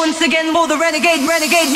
once again for the renegade, renegade.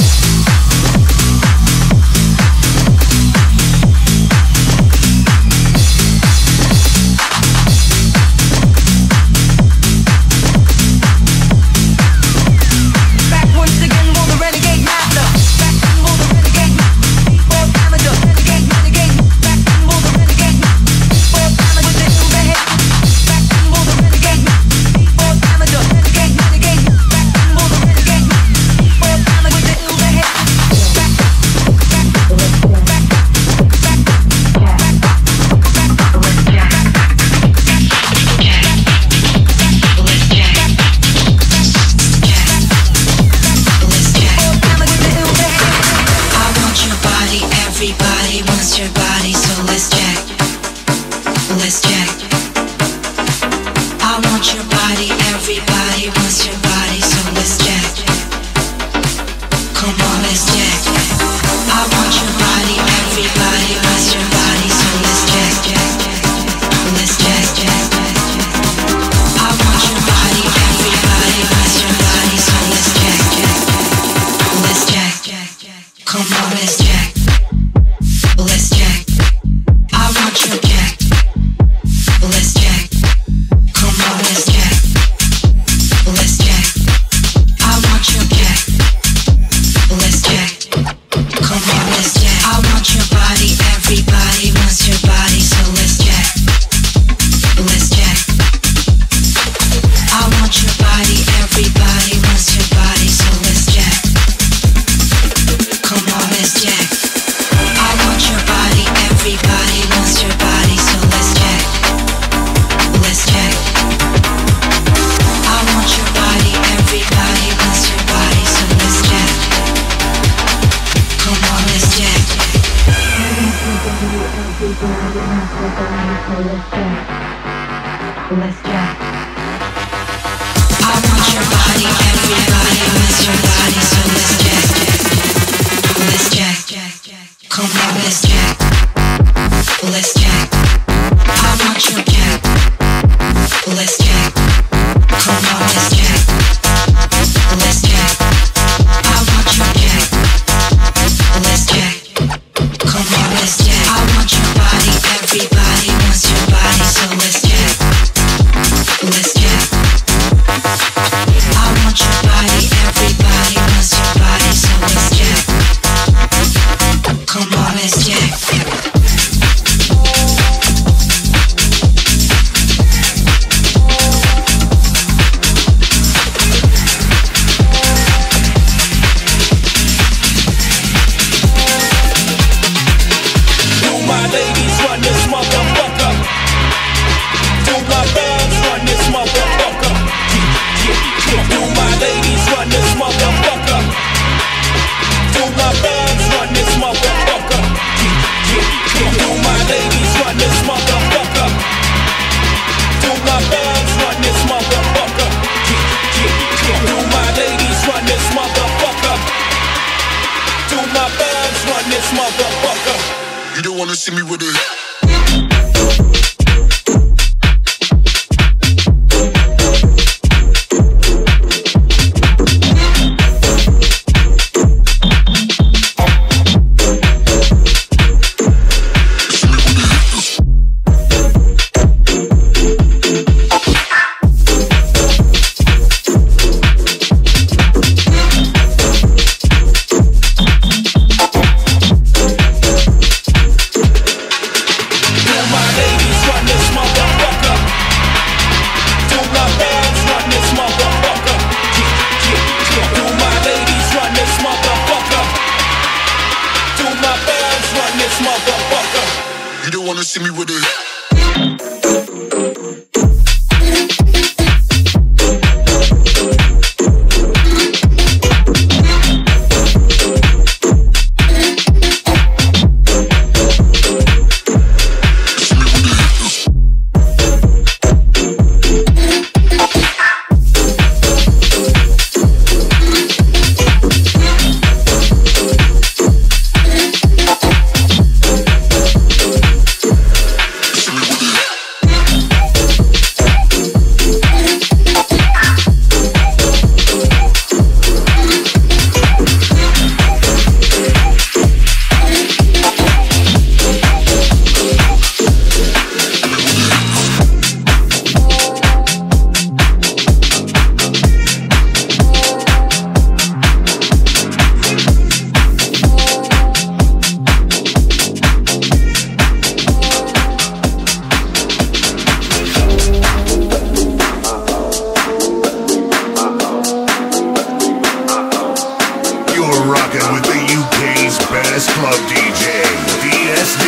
best club DJ, DSD.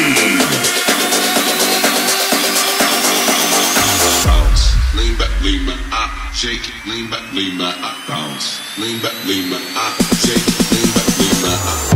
Bounce, lean back, shake it, lean back, bounce, lean back, shake it, lean back, bounce.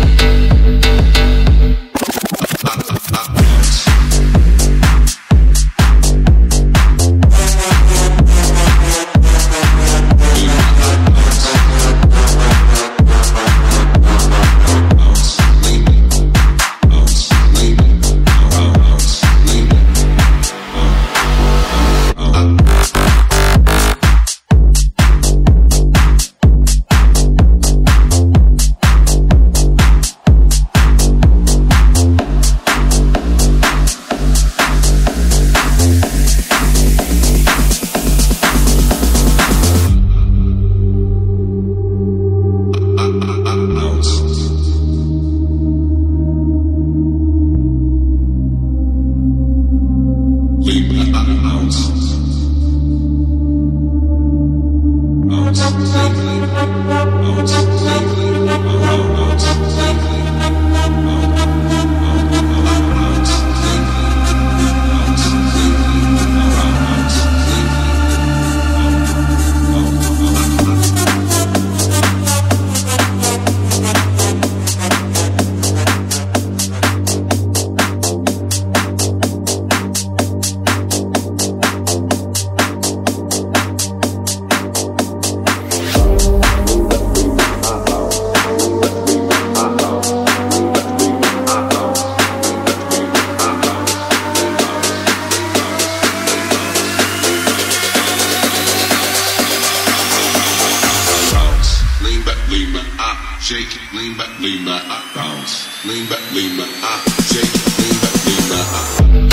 Shake it, lean back, bounce. Lean back, shake it, lean back,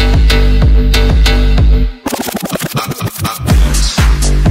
bounce.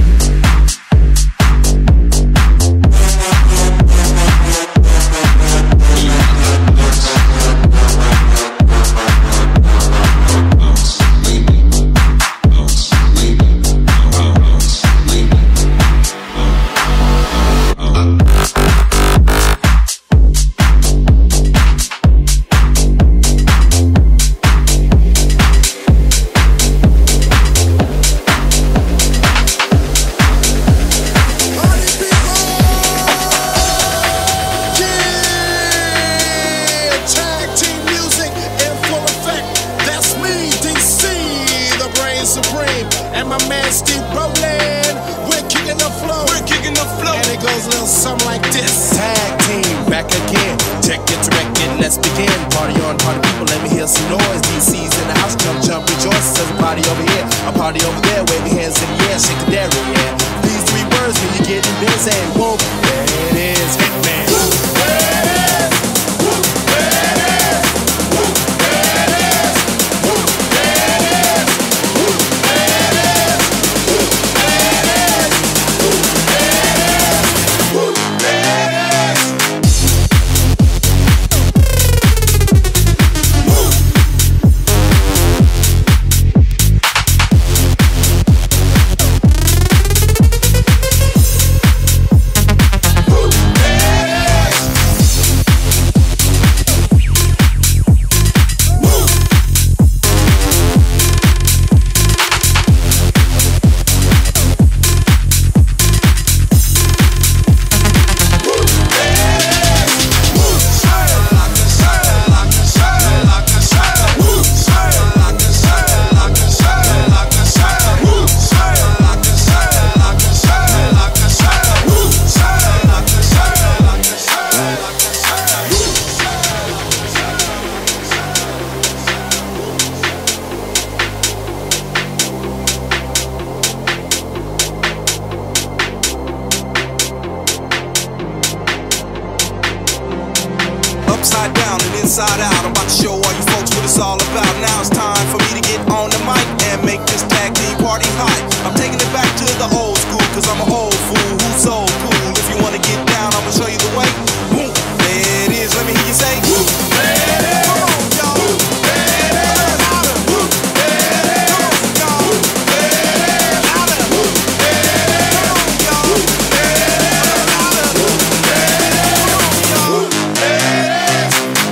Inside out, I'm about to show all you folks what it's all about. Now it's time for me to get on the mic and make this tag team party hot. I'm taking it back to the old school, cause I'm an old fool who's so cool. If you wanna get down, I'ma show you the way. Boom, there it is, let me hear you say, woo, there it is. Come on, y'all. Woo, there it is. Louder. Woo, there it is. Come on, y'all. Woo, there it is. Louder. Woo, there it is. Come on, y'all. Woo, there it is. Louder. Woo, there it is. Come on, y'all. Woo, there it is.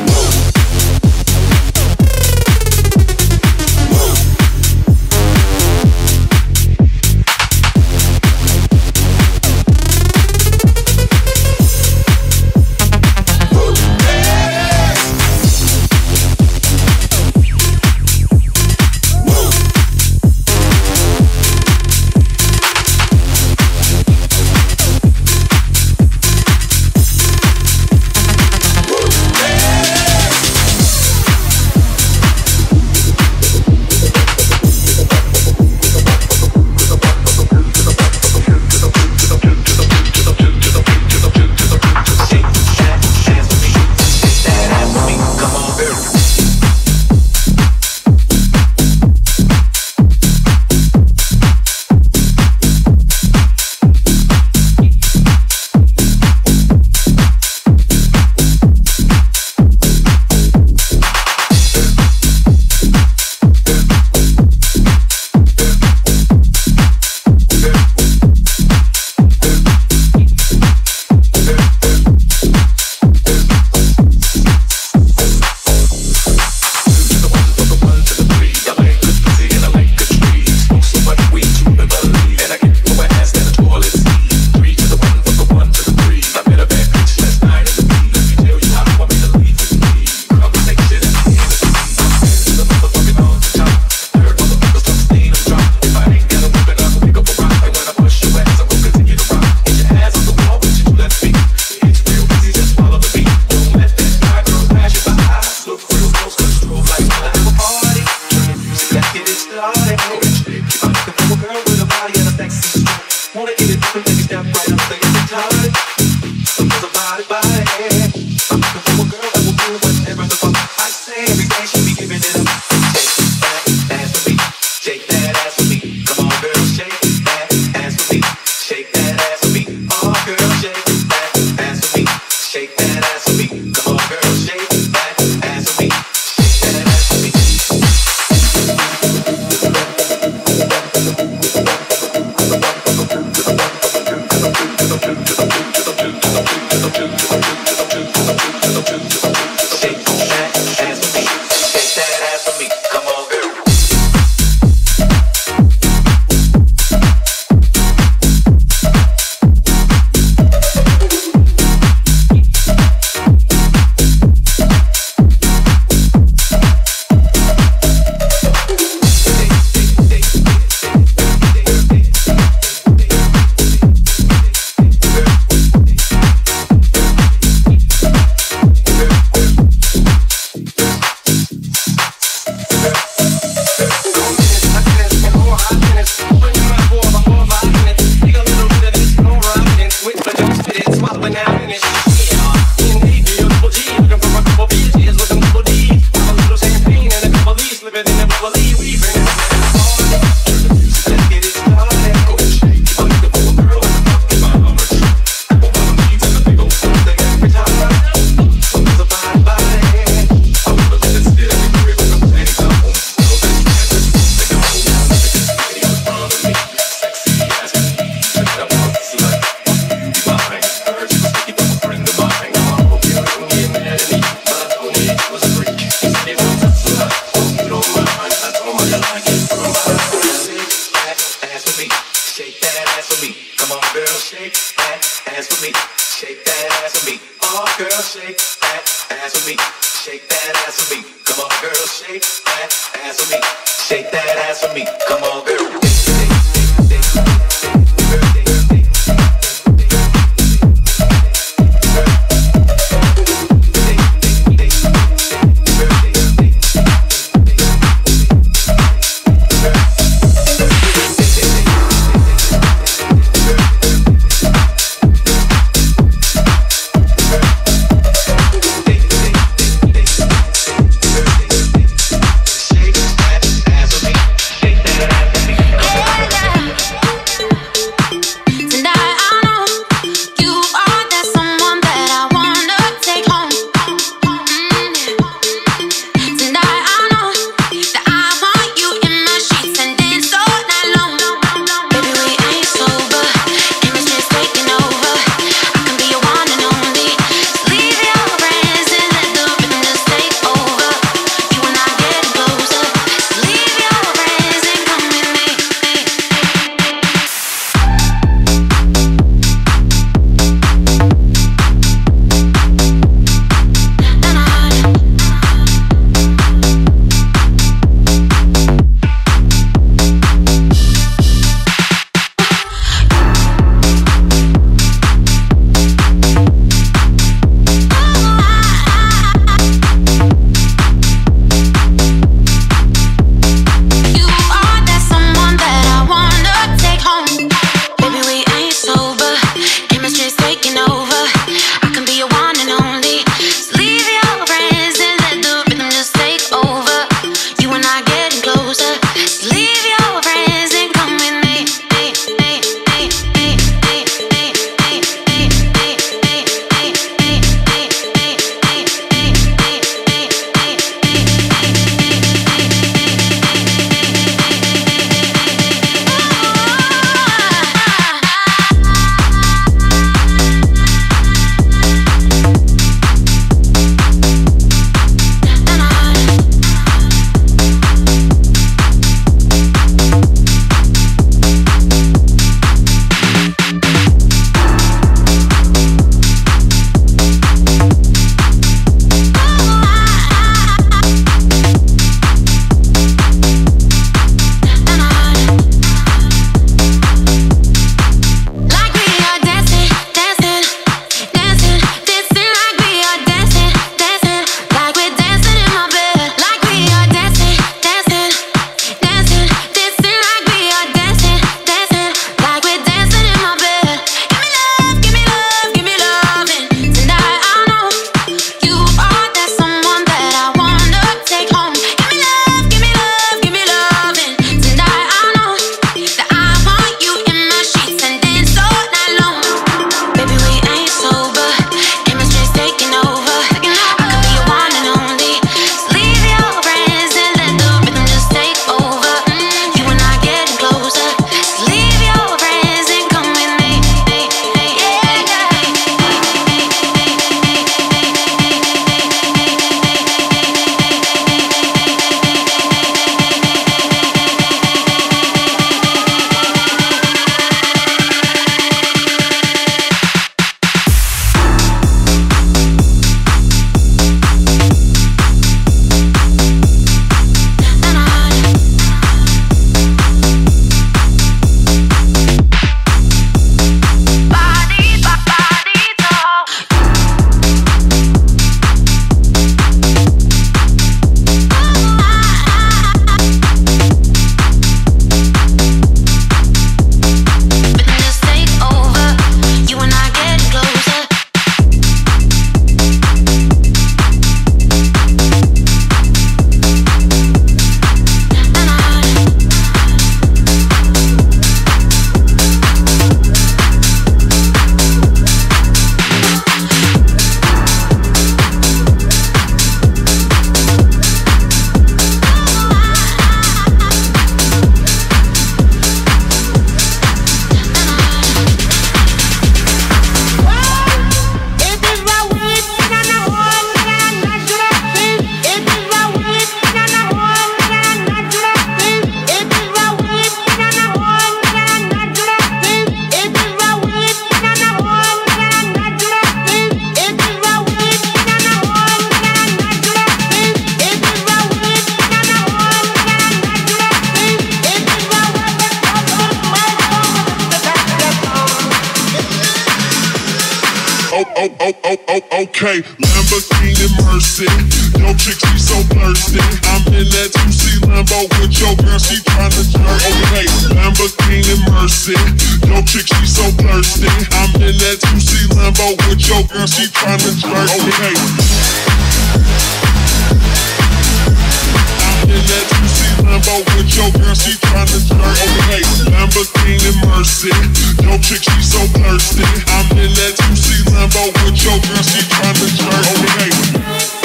Shake that ass for me. Okay, Lamborghini Mercy. Yo, chick, she so thirsty. I'm in that 2C Lambo with your girl, she tryna jerk. Okay, Lamborghini Mercy. Yo, chick, she so thirsty. I'm in that 2C Lambo with your girl, she tryna jerk. Okay. In that 2C Lambo with your girl, she tryna jerk. Okay, Lamborghini Mercy. Yo, chick, she so thirsty. I'm in that 2C Lambo with your girl, she tryna jerk. Okay.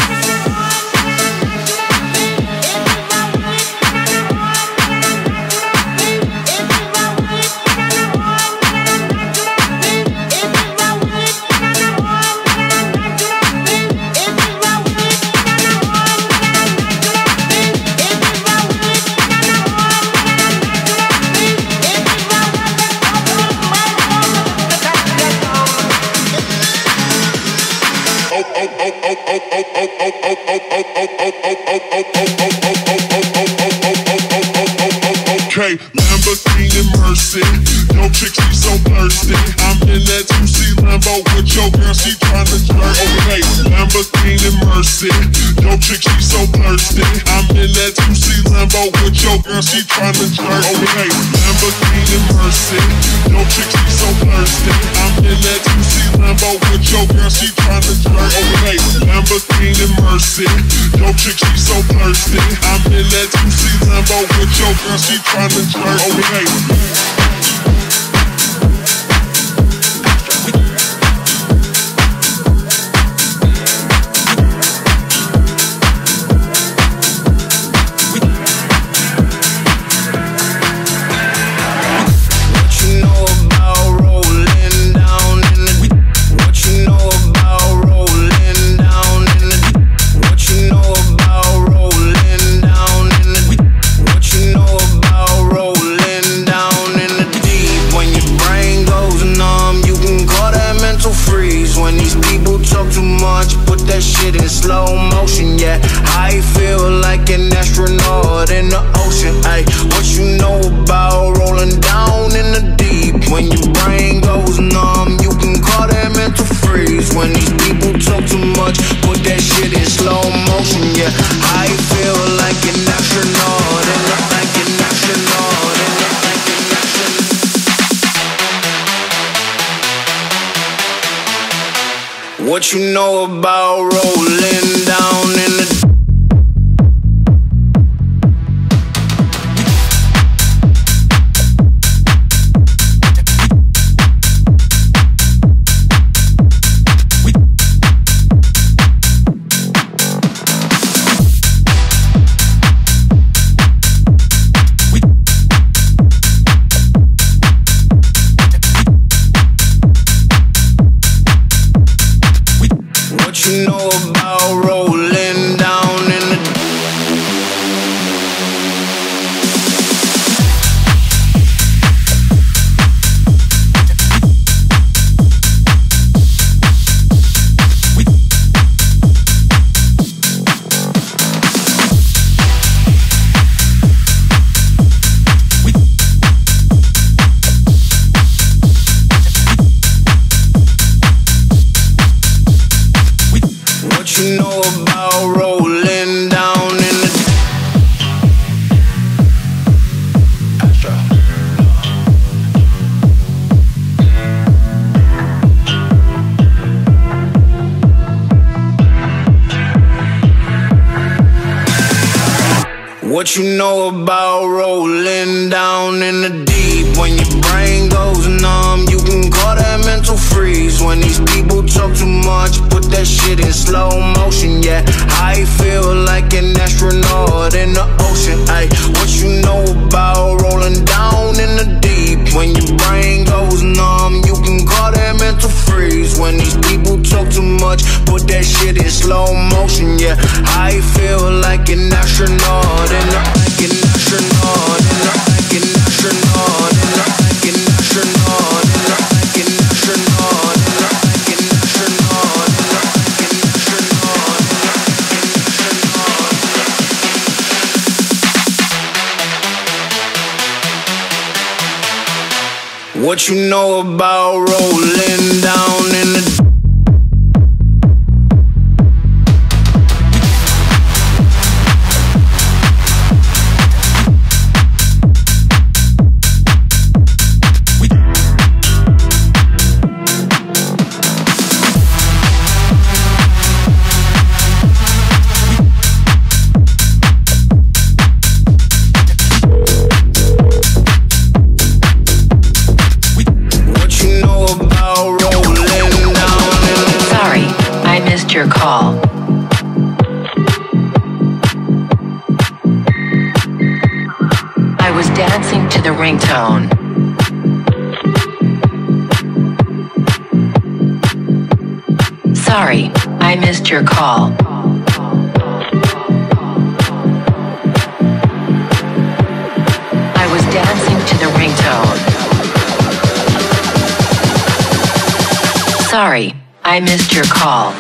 Okay, Lamborghini Mercy. Yo, chick, she so thirsty. I'm in that 2C Lambo with your girl, she tryna jerk. Okay, Lamborghini Mercy. Yo, chick, she so thirsty. I'm in that 2C Lambo with your girl, she tryna jerk. Okay, Lamborghini Mercy. Yo, chick, she so thirsty. I'm in that 2C Lambo with your girl, she tryna jerk. Okay, Lamborghini Mercy. Yo, chick, she so thirsty. I'm in that 2C Lambo with your girl, she tryna jerk. Okay. What you know about rolling down in the What you know about rolling down in the deep? When your brain goes numb, you can call that mental freeze. When these people talk too much, put that shit in slow motion. Yeah, I feel like an astronaut in the ocean. Ay, what you know about rolling down in the deep? When your brain goes numb, you can call that mental freeze. When these people talk too much, put that shit in slow motion. Yeah, I feel like an astronaut in the like an astronaut in the like an astronaut in the like an astronaut in the like an astronaut in the like an astronaut in the like an astronaut. What you know about rolling down in the missed your call. I was dancing to the ringtone. Sorry, I missed your call. I was dancing to the ringtone. Sorry, I missed your call.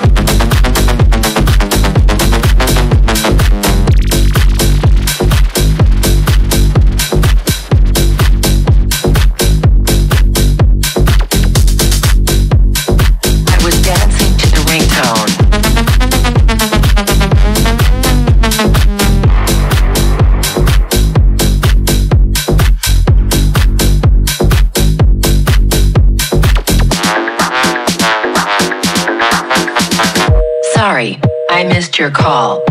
Sorry, I missed your call.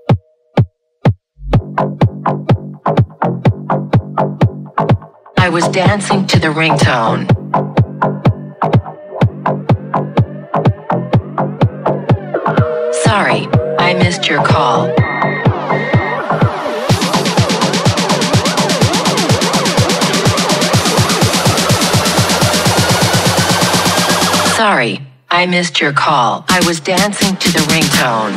I was dancing to the ringtone. Sorry, I missed your call. Sorry, I missed your call. I was dancing to the ringtone.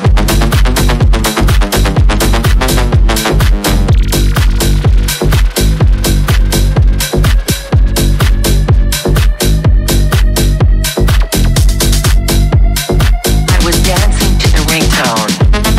I was dancing to the ringtone.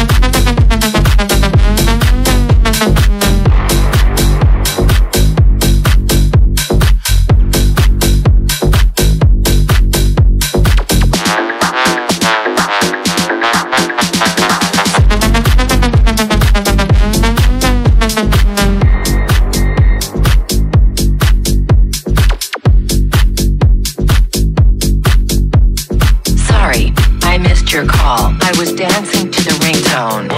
Your call. I was dancing to the ringtone.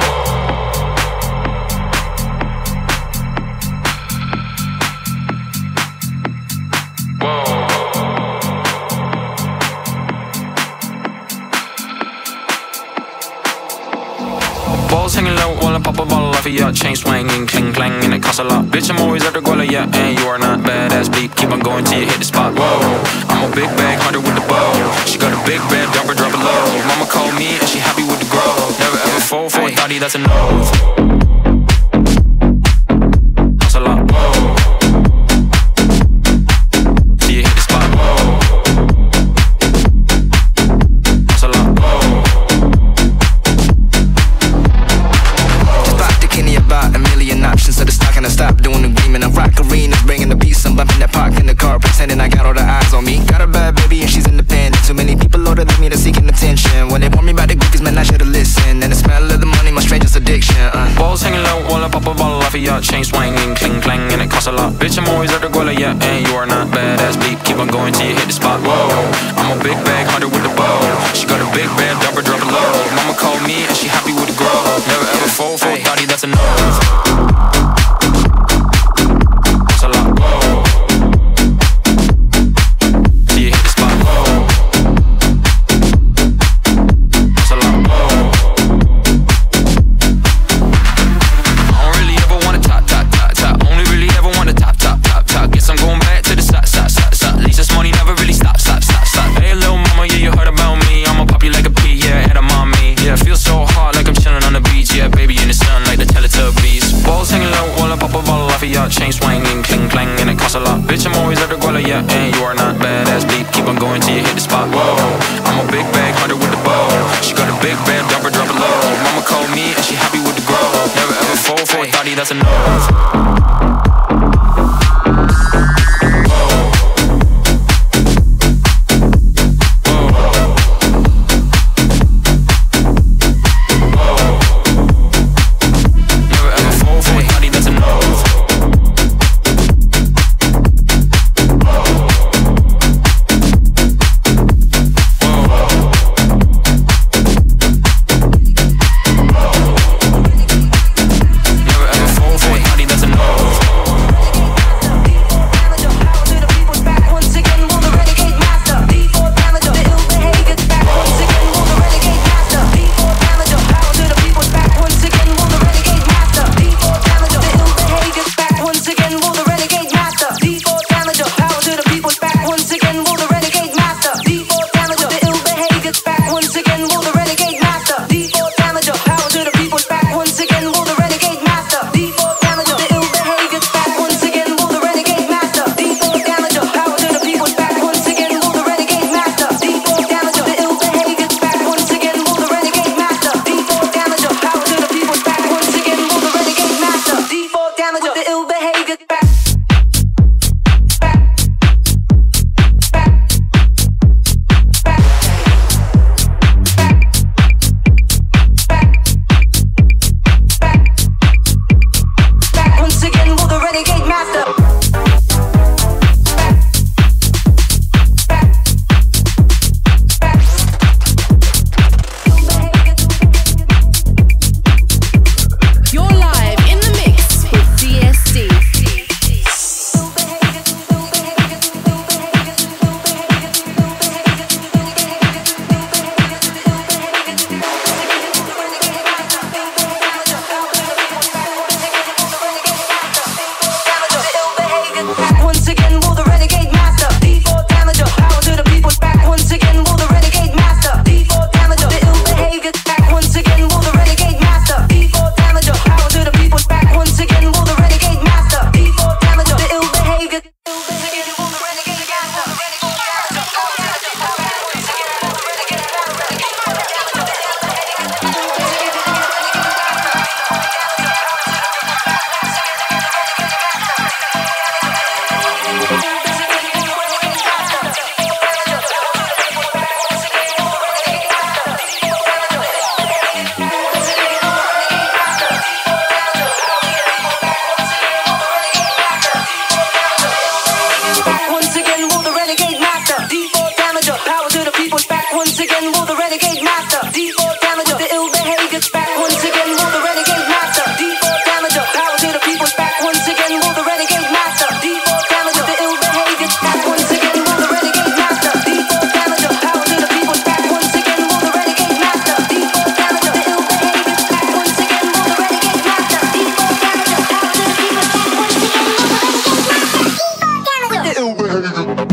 Balls hanging low while I pop a bottle off of your chain swinging, cling clang, and it costs a lot. Bitch, I'm always at the guala, yeah, and you are not badass beat. Keep on going till you hit the spot. Whoa, I'm a big bag hunter with the bow. She got a big bed, drop it low. Mama called me and she happy with the growth. Never ever fall for a thotty, that's a no. Costs a lot. Whoa, till you hit the spot. Whoa, costs a lot. Whoa. About a million options, so the stock and I stop doing agreement. I'm rock arenas, bringing the peace. I'm bumping that park in the car, pretending I got all the eyes on me. Got a bad baby and she's independent. Too many people older than me that's seeking attention. When they warn me about the gookies, man, I should've listened. And the smell of the money, my strangest addiction. Balls hanging low while I pop a bottle off of your chain swinging, cling clang, and it costs a lot. Bitch, I'm always at the guala, yeah, and you are not badass beat. Keep on going till you hit the spot. Whoa, I'm a big bag hunter with the bow. She got a big bed, drop it low. Mama called me and she happy with the growth. Never ever fall for a thotty, that's a no. That's a lot. Whoa, till you hit the spot. Whoa, that's a lot. Whoa, I don't really ever want to top. Only really ever want to top. Guess I'm going back to the side. At least this money never really stop. Hey, little mama, yeah, you heard about me. I'ma pop you like a pea, yeah, head of mommy. Yeah, feel so hot like I'm chilling on the beach. Yeah, baby in the sun like the Teletubbies. Balls hanging low while I pop a bottle off of your chain swinging, cling clang, and it costs a lot. Bitch, I'm always at the guala, yeah, and you are not badass beat. Keep on going till you hit the spot. Whoa, I'm a big bag hunter with the bow. She got a big bed, drop it low. Mama called me and she happy with the growth. Never ever fall for a thotty, that's a no. That's a no. the renegade master. D4 damager, the ill behavior. Back once again, will the renegade master. D4 damager, power to the people. Back once again, will the renegade master. D4 damager, the ill behavior. Back once again, will the renegade master. D4 damager, power to the people. Back once again, will the renegade master. D4 damager, the ill behavior. Back once again, will the renegade master. D4 damager, power to the people. Back once again, will the renegade master. D4 damager, the ill behavior.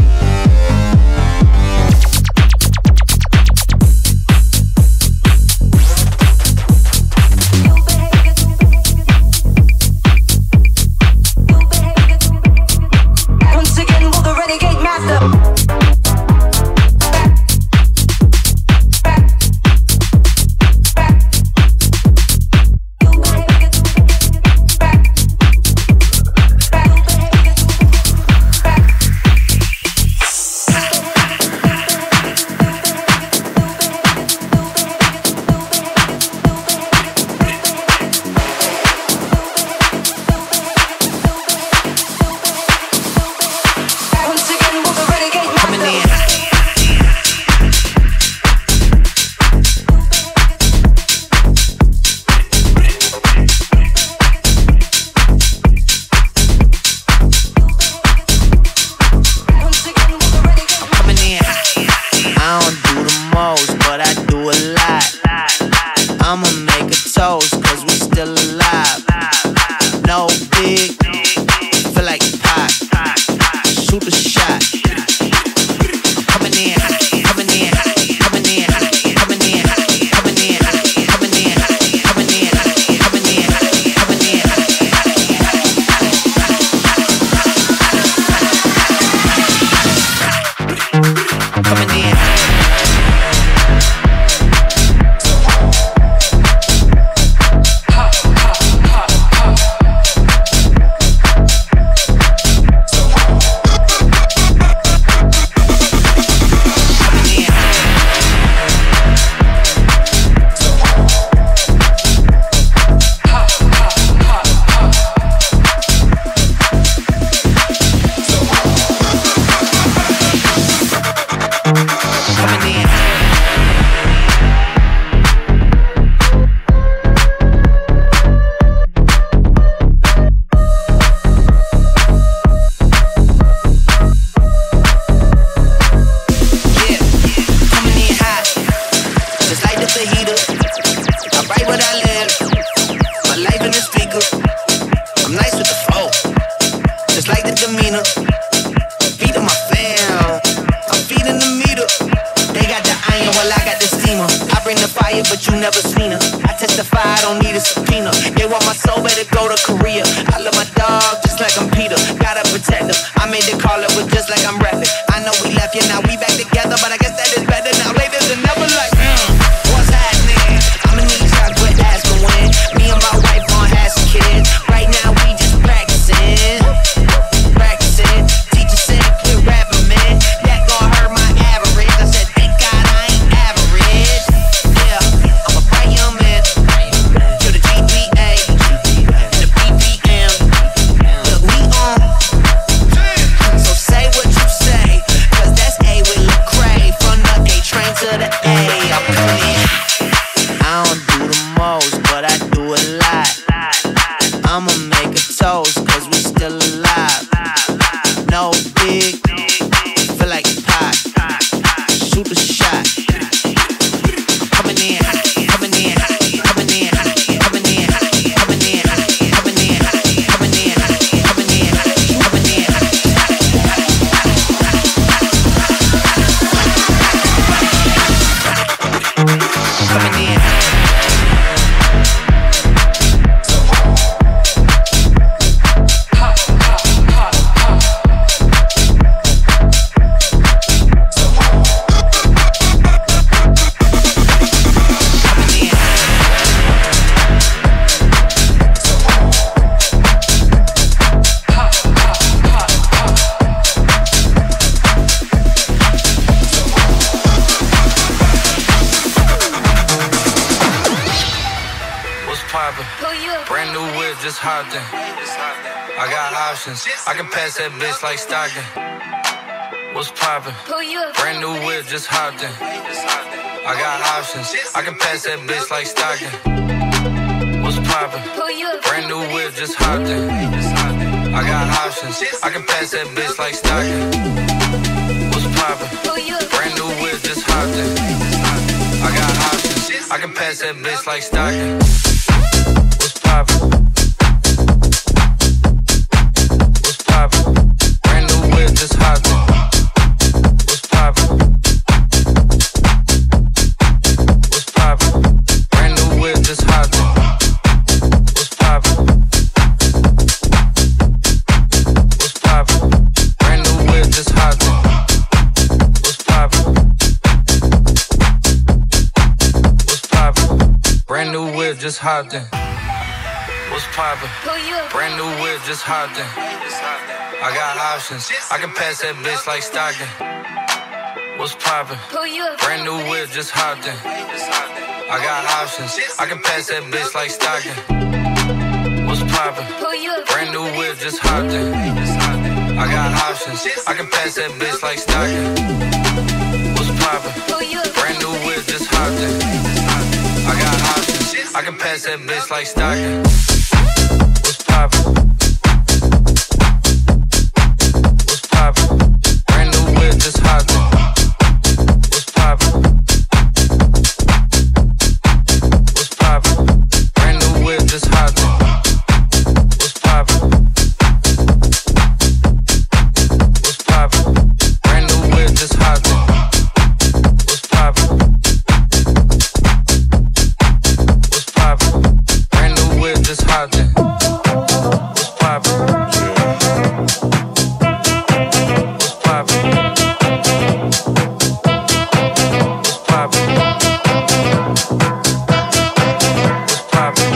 Brand new whip, just hopped in. I got options, I can pass that bitch like Stockton. What's poppin'? Brand new whip, just hopped in. I got options. I can pass that bitch like Stockton. What's poppin'? Brand new whip, just hopped in. I got options. I can pass that bitch like Stockton. What's poppin'? Brand new whip, just hopped in. I got options. I can pass that bitch like Stockton. What's poppin'? What's poppin'? Brand new whip, just hopped in. What's poppin'? What's poppin'? Brand new whip, just hopped in. What's poppin'? What's poppin'? Brand new whip, just hopped in. What's poppin'? What's poppin'? Brand new whip, just hopped in. What's poppin'? Brand new whip, just hopped in. I got options. I can pass that bitch like Stockton. What's poppin'? Brand new whip, just hopped in. I got options. I can pass that bitch like Stockton. What's poppin'? Brand new whip, just hopped in. I got options. I can pass that bitch like Stockton. What's poppin'? Brand new whip, just hopped in. I got options. I can pass that bitch like Stockton. What's poppin'? What's poppin'? Brand new whip, just hopped in. What's poppin'? What's poppin'? Brand new whip, just hopped in. What's poppin'? What's poppin'? Brand new whip, just hopped in. What's poppin'? What's poppin'? Brand new whip, just hopped in. What's poppin'? What's poppin'? What's poppin'? What's poppin'?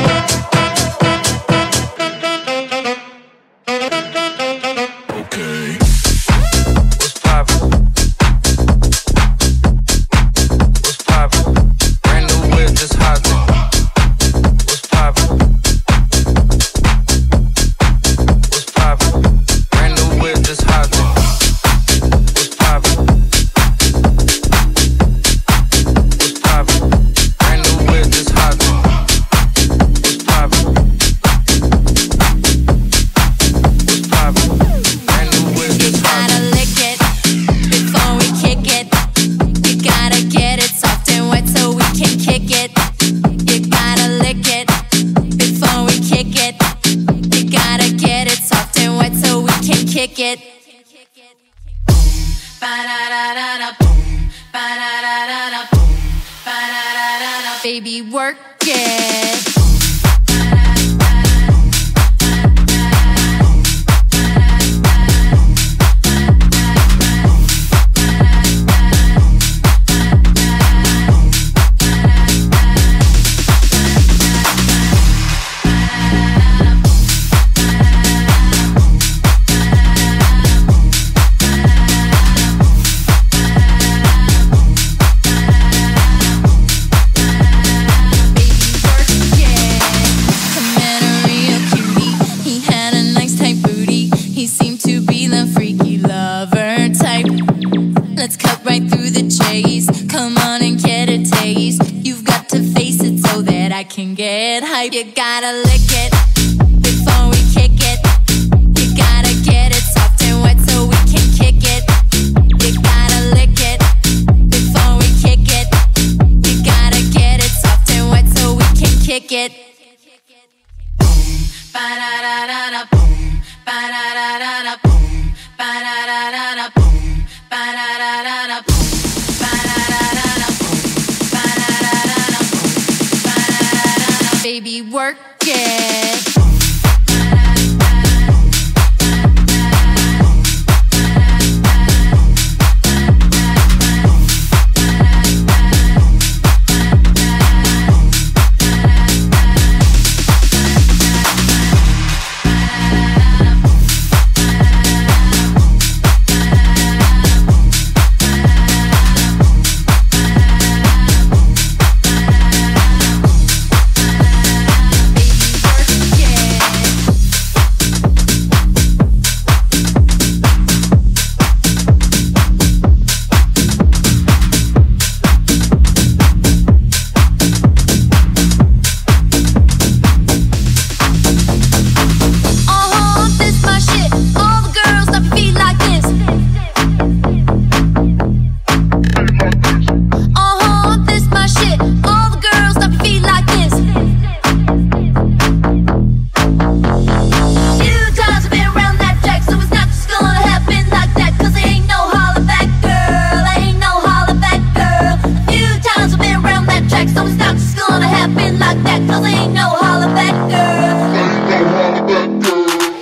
Okay. What's poppin'? What's poppin'? Brand new whip, just hopped in. What's poppin'? What's poppin'? Brand new whip, just hopped in. What's poppin'? What's poppin'? Brand new whip, just hopped in. What's poppin'? What's poppin'? Brand new whip, just hopped in. Gotta lick it before we kick it. You gotta get it soft and wet so we can kick it. You gotta lick it before we kick it. You gotta get it soft and wet so we can kick it. Ba-da-da-da-da, boom. Ba-da-da-da-da, boom. Ba-da-da-da-da, baby, work it. Let's cut right through the chase. Come on and get a taste. You've got to face it so that I can get hype. You gotta lick it before we kick it. You gotta get it soft and wet so we can kick it. You gotta lick it before we kick it. You gotta get it soft and wet so we can kick it. Boom, ba-da-da-da-da, boom, ba-da-da-da-da, boom, ba-da-da-da-da, boom, ba-da-da-da-da, boom, ba-da-da-da-da, boom, ba-da-da-da-da, boom, ba-da-da-da-da, baby, work it. Yeah. gonna happen like that, 'cause ain't no holler back girl. Ain't no holler back girl.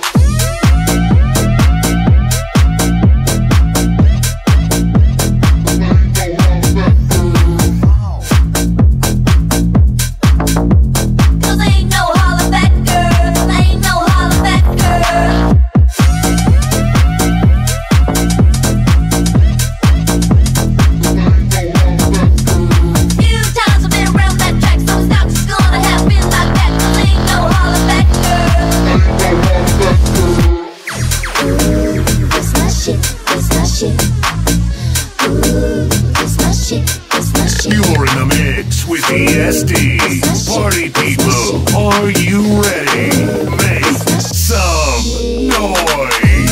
You're in the mix with ESD. Party people, are you ready? Make some noise.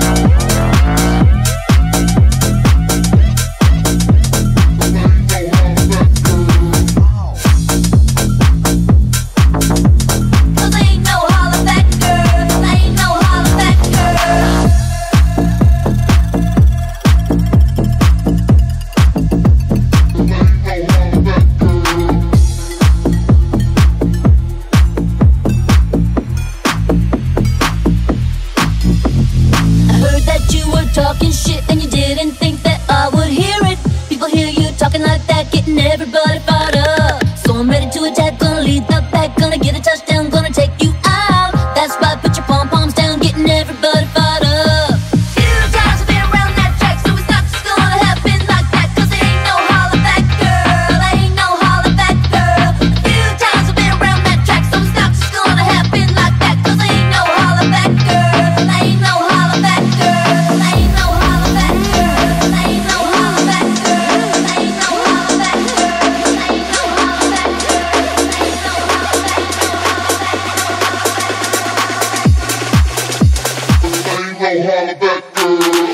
Talking shit and you didn't think that I would hear it. People hear you talking like that, getting everybody fired up. So I'm ready to attack, gonna lead the pack, gonna get a touchdown, gonna take you out. That's right, put your pom-poms down, getting everybody fired up. Few times I've been around that track, so it's not just gonna happen like that, 'cause there ain't no holler back girl, ain't no holler back girl. Few times I've been around that track, so it's not just gonna happen like that, 'cause there ain't no holler back girl, ain't no holler back girl. Holler back girl.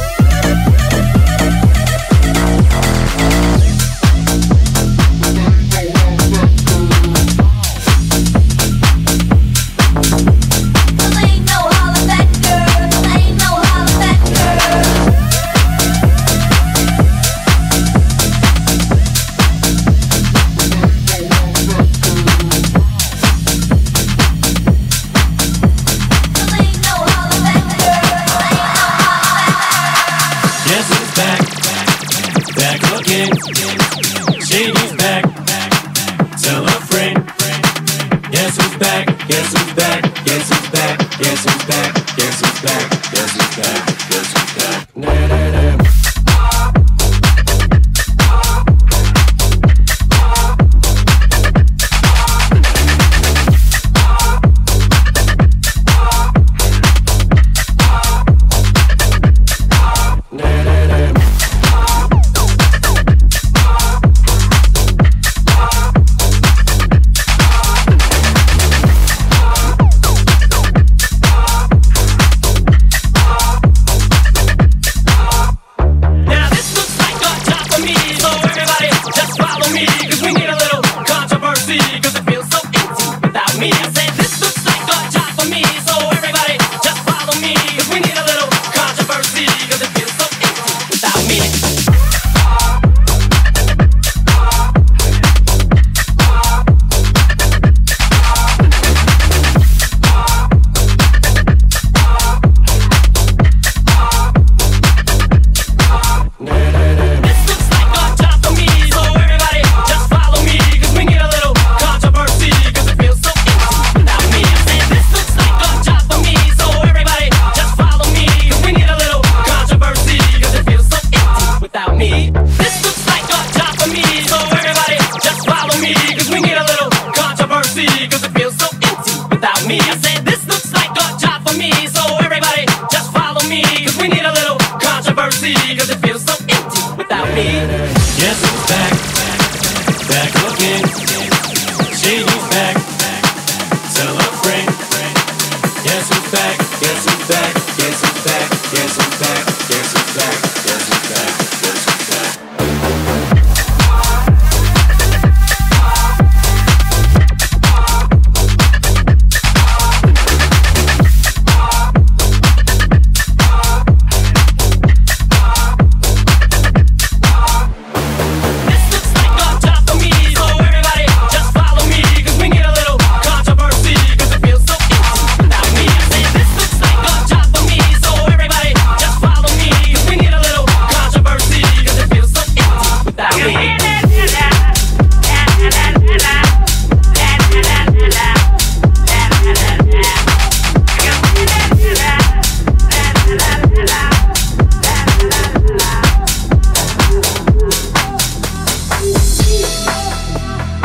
Shady's back. Tell a friend. Guess who's back? Guess who's back? Guess who's back? Guess who's back? Guess who's back? Guess who's back? Guess who's back? Nah, nah, nah.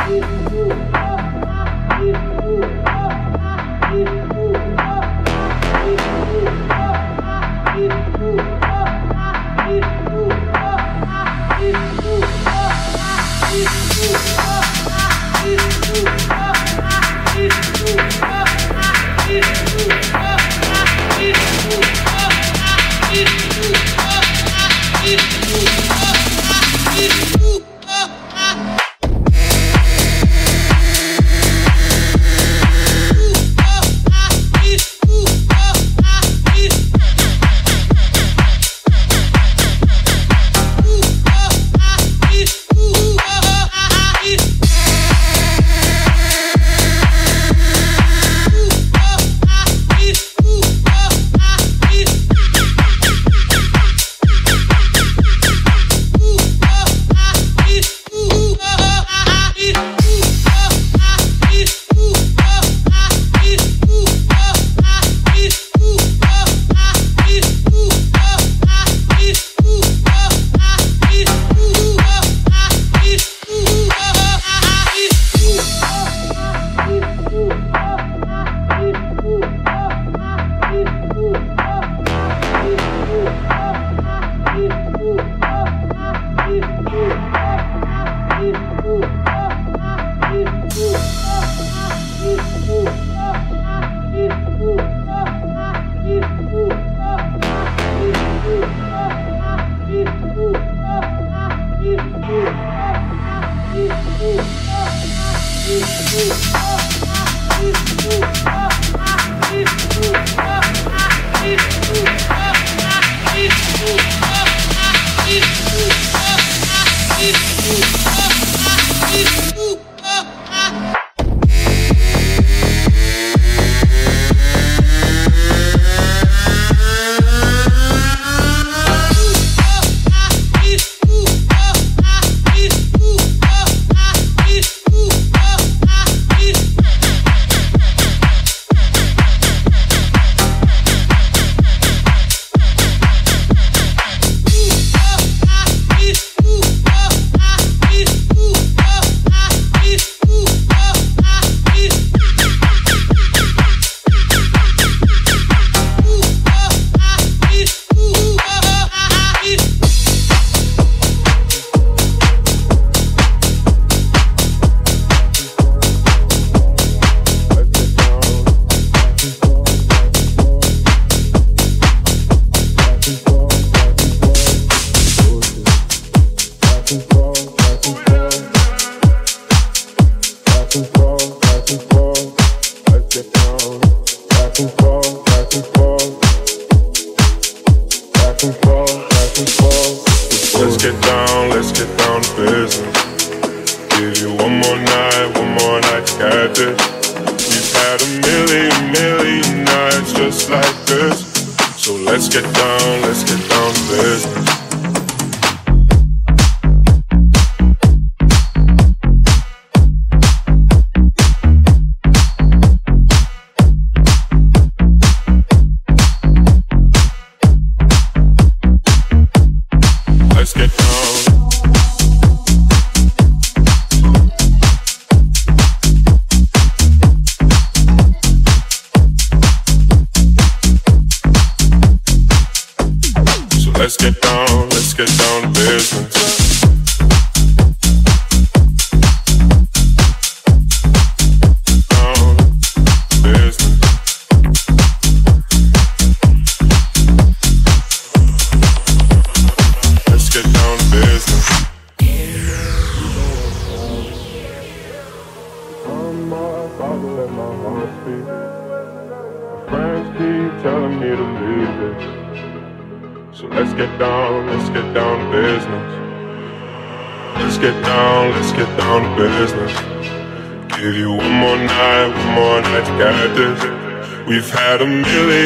We've had a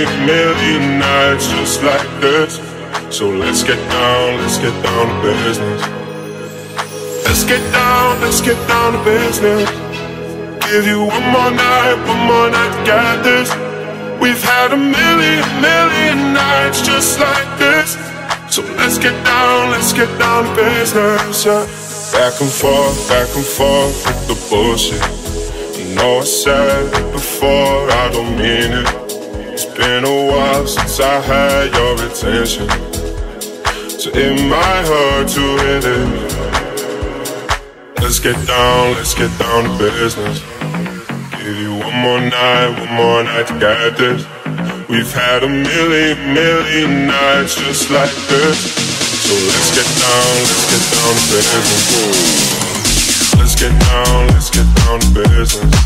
million nights just like this. So let's get down to business. Let's get down to business. Give you one more night to get this. We've had a million nights just like this. So let's get down to business, yeah. Back and forth with the bullshit. I know I said it before, I don't mean it. It's been a while since I had your attention, so it might hurt to hit it. Let's get down to business. Give you one more night to get this. We've had a million nights just like this. So let's get down to business. Let's get down to business.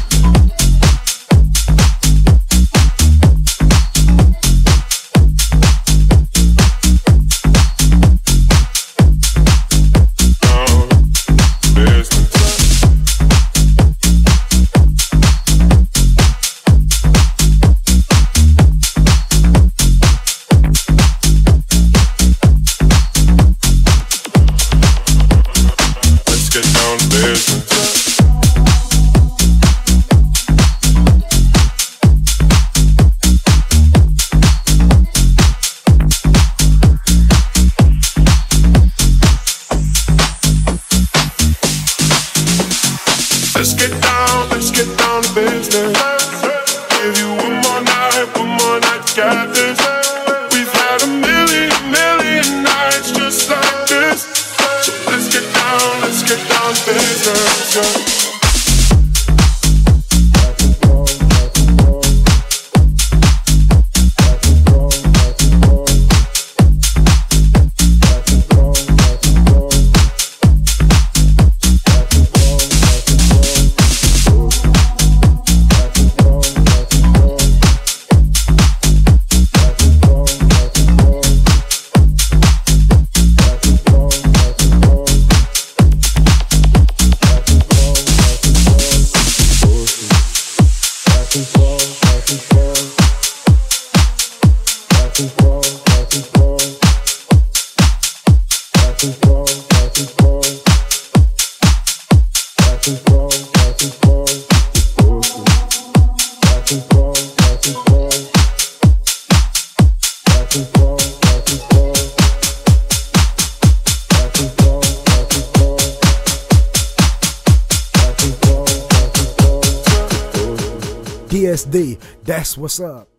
DSD, that's what's up.